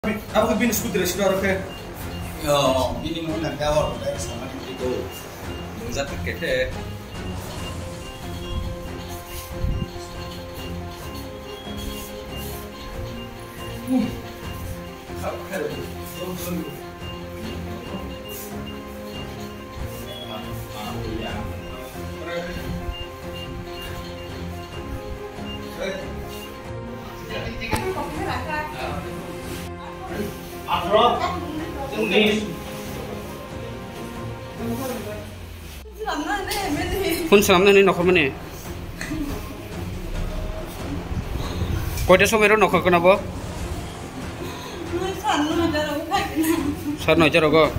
Aku bin skuter sudah oke. Yo, ini mau nak gawar udah sama itu. Nungsa tiket. Pun selamnya ini nokor mana? Kau itu semua itu nokor kenapa? Sana aja rogo.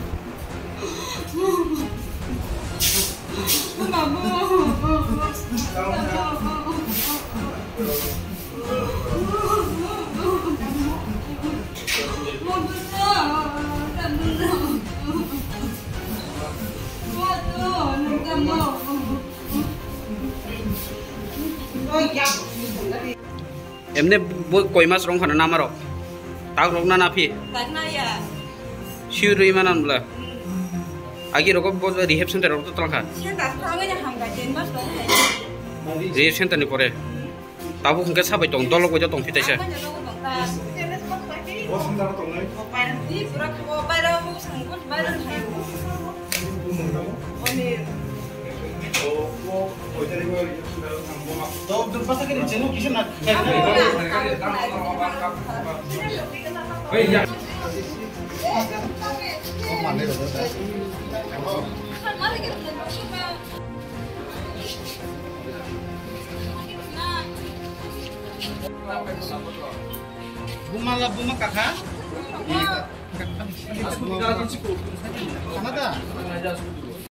Emne koi mas rong khana nama rok, tak rok na napi. Tak na ya. Siuri mana nula? Agi rok bos rehab center rok tu terangkan. Saya tak tahu aja hangga jemas dong. Rehab center ni kore. Tahu kengket sabai tong dolok wajah tong fitai sih. Di surat kau bayar mau sangkut bayar saya. Tuh, pasal kini jenuh kisah nak. Oh iya. Bunga kakak? Kanada.